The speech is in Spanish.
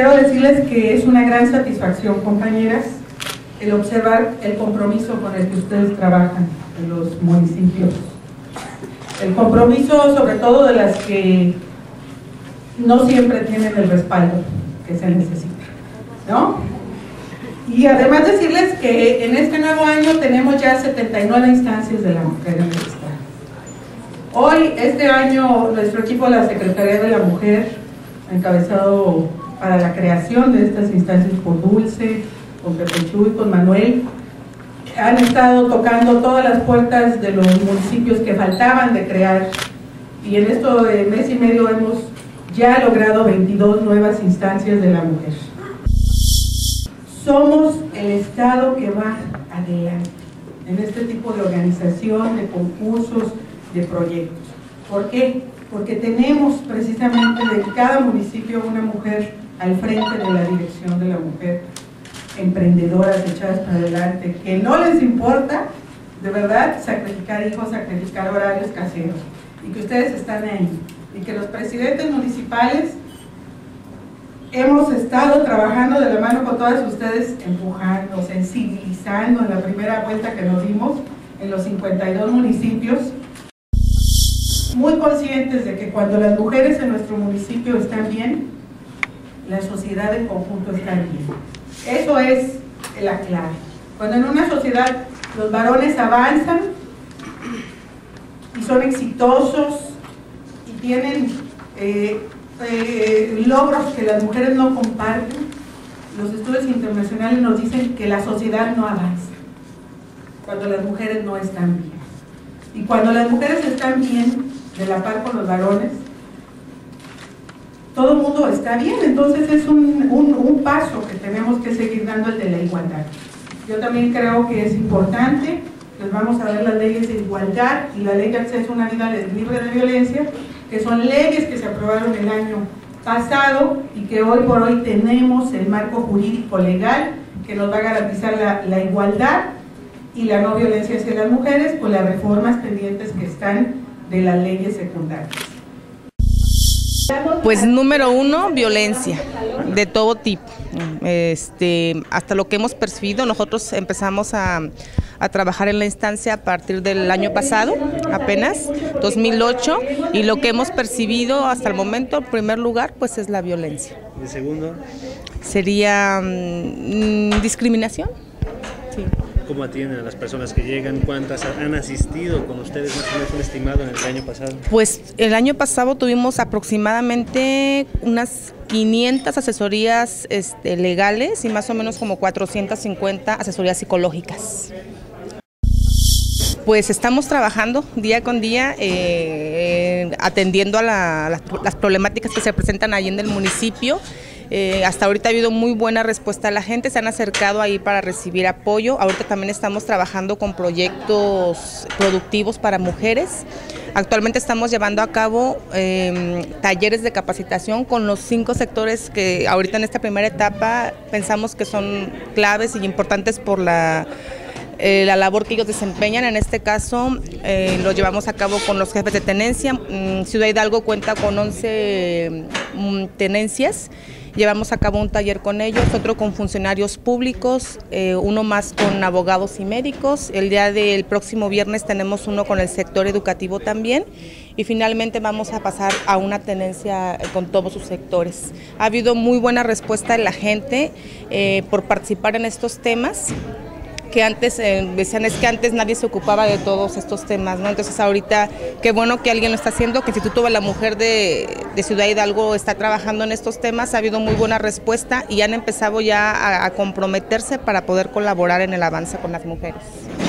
quiero decirles que es una gran satisfacción, compañeras, el observar el compromiso con el que ustedes trabajan en los municipios. El compromiso sobre todo de las que no siempre tienen el respaldo que se necesita, ¿no? Y además decirles que en este nuevo año tenemos ya 79 instancias de la mujer en el Estado. Hoy, este año, nuestro equipo de la Secretaría de la Mujer, encabezado para la creación de estas instancias por Dulce, con Pepe Chuy, con Manuel, han estado tocando todas las puertas de los municipios que faltaban de crear, y en esto de mes y medio hemos ya logrado 22 nuevas instancias de la mujer. Somos el Estado que va adelante en este tipo de organización, de concursos, de proyectos. ¿Por qué? Porque tenemos precisamente de cada municipio una mujer al frente de la dirección de la mujer, emprendedoras echadas para adelante, que no les importa, de verdad, sacrificar hijos, sacrificar horarios caseros, y que ustedes están ahí, y que los presidentes municipales hemos estado trabajando de la mano con todas ustedes, empujando, sensibilizando en la primera vuelta que nos dimos en los 52 municipios, muy conscientes de que cuando las mujeres en nuestro municipio están bien, la sociedad en conjunto está bien. Eso es la clave. Cuando en una sociedad los varones avanzan y son exitosos y tienen logros que las mujeres no comparten, los estudios internacionales nos dicen que la sociedad no avanza cuando las mujeres no están bien. Y cuando las mujeres están bien, de la par con los varones, todo el mundo está bien. Entonces es un paso que tenemos que seguir dando, el de la igualdad. Yo también creo que es importante, les vamos a ver las leyes de igualdad y la ley de acceso a una vida libre de violencia, que son leyes que se aprobaron el año pasado y que hoy por hoy tenemos el marco jurídico legal que nos va a garantizar la igualdad y la no violencia hacia las mujeres, con las reformas pendientes que están de las leyes secundarias. Pues número uno, violencia de todo tipo. Hasta lo que hemos percibido, nosotros empezamos a trabajar en la instancia a partir del año pasado, apenas, 2008, y lo que hemos percibido hasta el momento, en primer lugar, pues es la violencia. ¿Y segundo? Sería discriminación. Sí. ¿Cómo atienden a las personas que llegan? ¿Cuántas han asistido con ustedes? Más o menos un estimado en el año pasado. Pues el año pasado tuvimos aproximadamente unas 500 asesorías legales y más o menos como 450 asesorías psicológicas. Pues estamos trabajando día con día, atendiendo a las problemáticas que se presentan ahí en el municipio. Hasta ahorita ha habido muy buena respuesta a la gente, se han acercado ahí para recibir apoyo. Ahorita también estamos trabajando con proyectos productivos para mujeres. Actualmente estamos llevando a cabo talleres de capacitación con los 5 sectores que ahorita en esta primera etapa pensamos que son claves y importantes por la labor que ellos desempeñan. En este caso lo llevamos a cabo con los jefes de tenencia. Ciudad Hidalgo cuenta con 11 tenencias. Llevamos a cabo un taller con ellos, otro con funcionarios públicos, uno más con abogados y médicos. El día del próximo viernes tenemos uno con el sector educativo también, y finalmente vamos a pasar a una tenencia con todos sus sectores. Ha habido muy buena respuesta de la gente por participar en estos temas, que antes decían es que antes nadie se ocupaba de todos estos temas, ¿no? Entonces ahorita qué bueno que alguien lo está haciendo, que el Instituto de la Mujer de Ciudad Hidalgo está trabajando en estos temas. Ha habido muy buena respuesta y han empezado ya a comprometerse para poder colaborar en el avance con las mujeres.